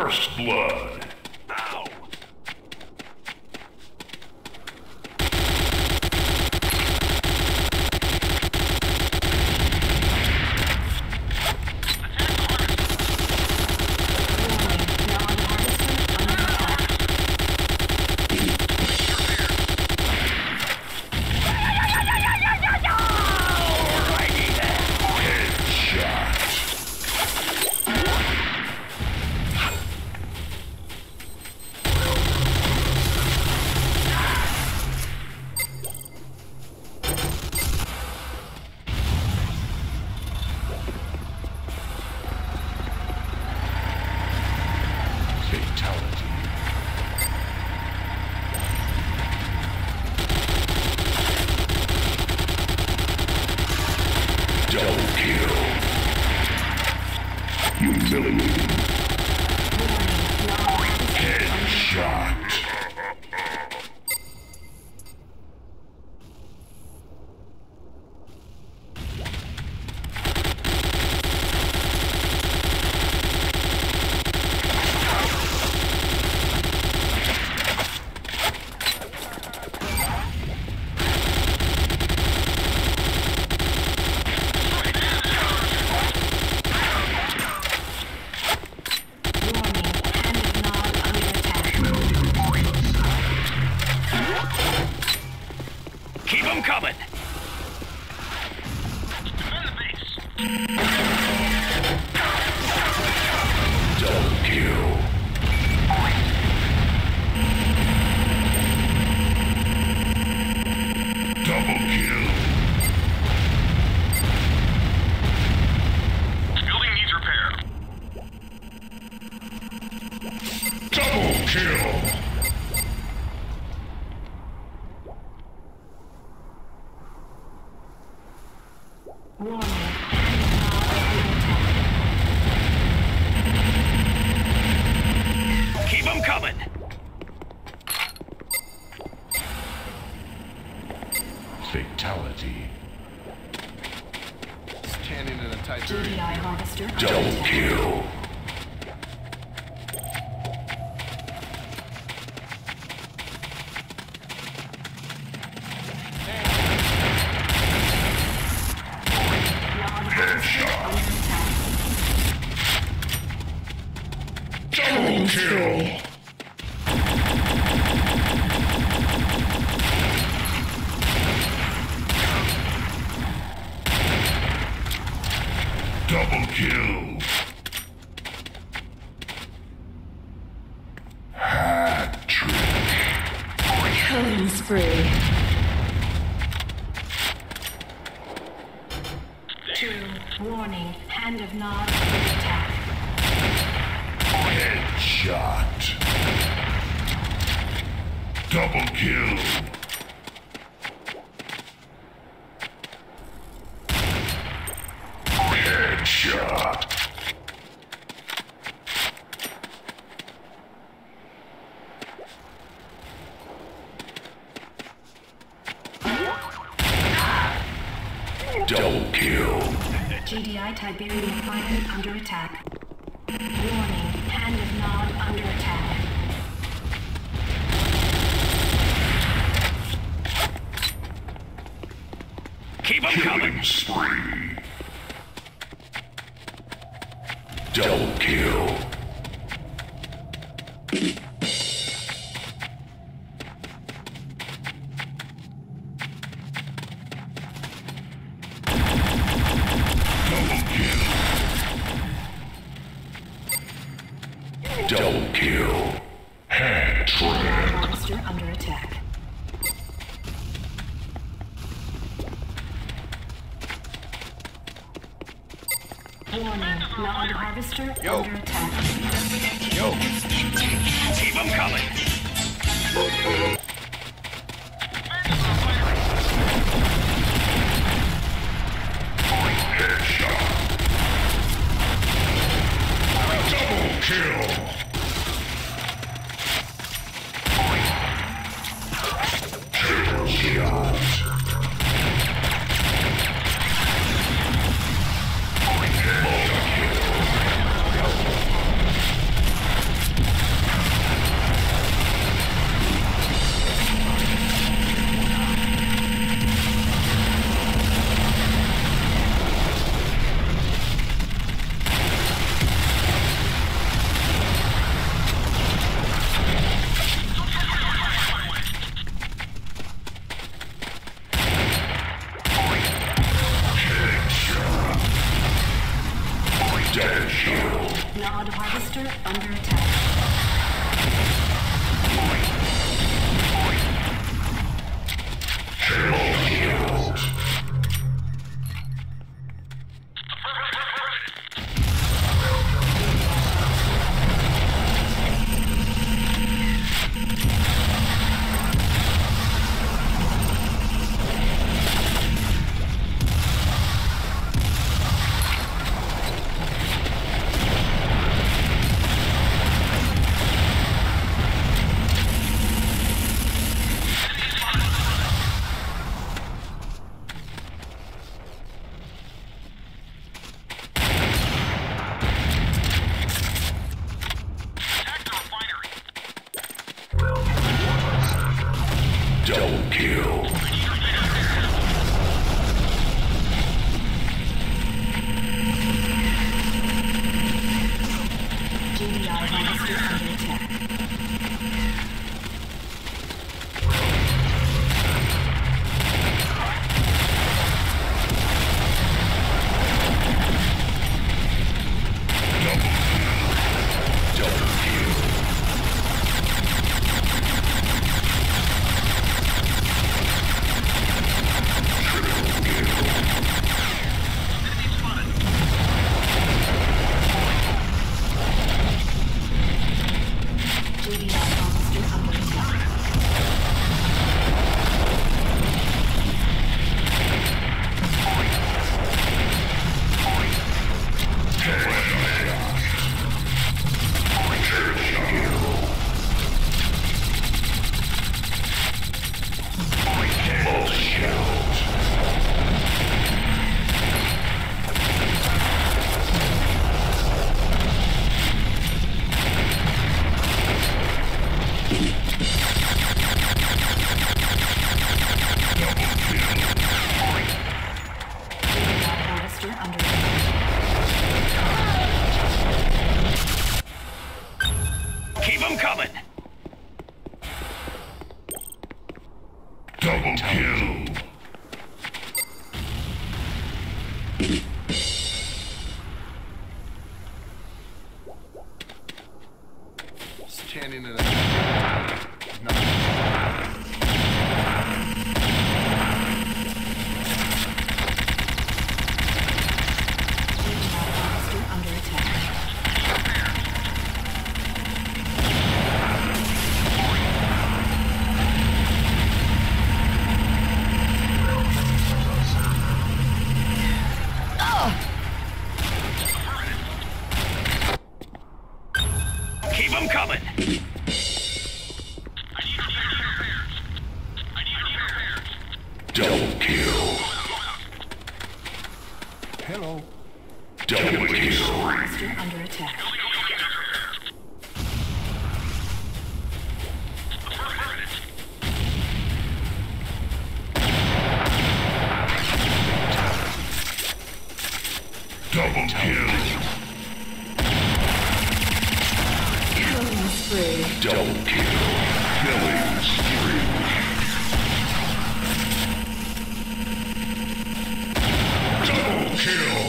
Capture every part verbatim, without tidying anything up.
First blood. Ow! Humiliating. Headshot. Keep 'em coming! Double kill. Double kill. Building needs repair. Double kill. Keep 'em coming! Fatality. Standing in a tight G D I harvester. Double kill. Headshot. Double kill. Double kill. Hat trick. Killing spree. Two. Warning. Hand of Nod under attack. Headshot. Double kill. Headshot. Double kill. G D I Tiberium pilot under attack. Warning. Hand of Nod under attack. Keep 'em Killing coming! spree. Double kill. Double kill. Double kill. Hat trick. Monster under attack. Warning. Nod harvester Yo. under attack. Yo, Keep 'em coming! Headshot. Double kill. Triple shot. Harvester under attack. Triple kill. Double kill. G D I harvester under attack. G D I harvester under attack. Harvester under attack. Keep them coming. Double kill. Standing in a... No. Harvester under attack. Keep them coming. Double kill. Hello. Double kill. Harvester under attack. Double kill. Killing spree. Double kill. Killing spree. Double kill.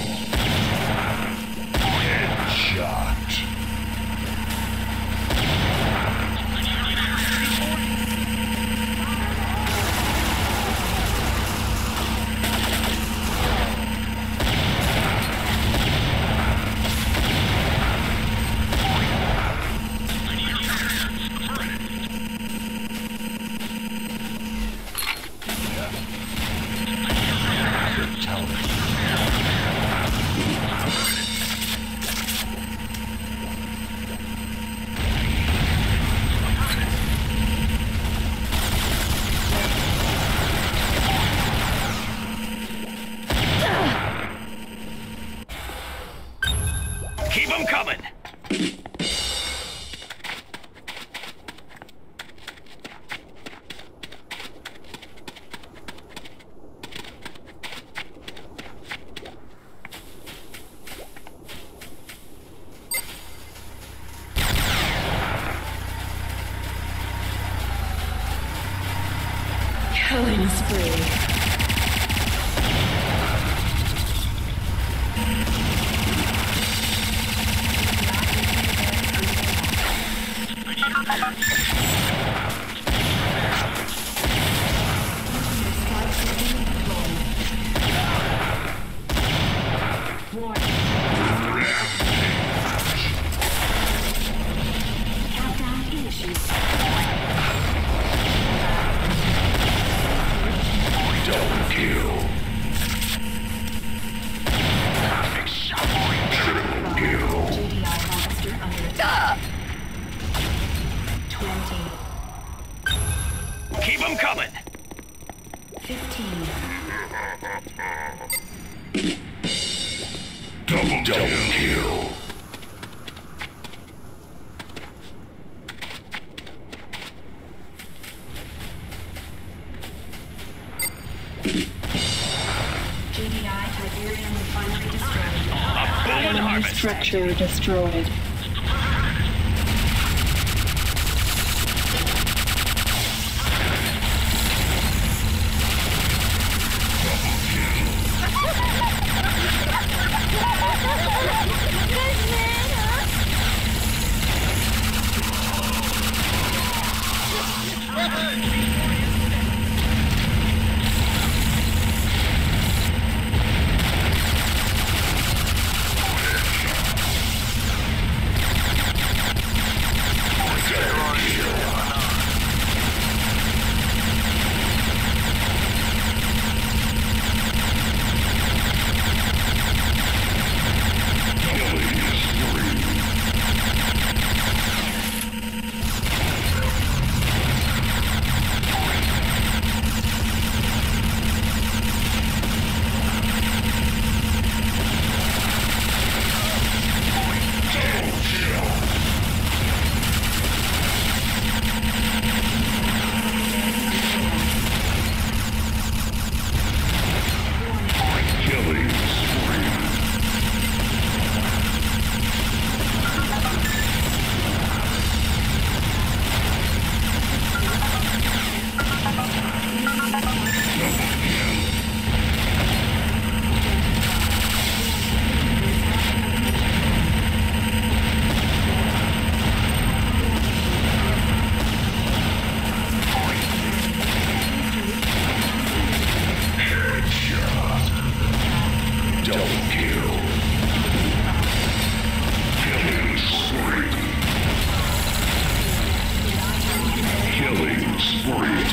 Headshot. Keep them coming. Killing spree. Countdown initiated. Double kill. Triple kill. G D I monster under attack. Twenty. Keep them coming. Fifteen. Double double kill. G D I Tiberium refinery destroyed. A boom and Enemy harvest. structure destroyed.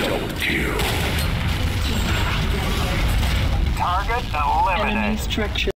Target eliminated. Enemy structure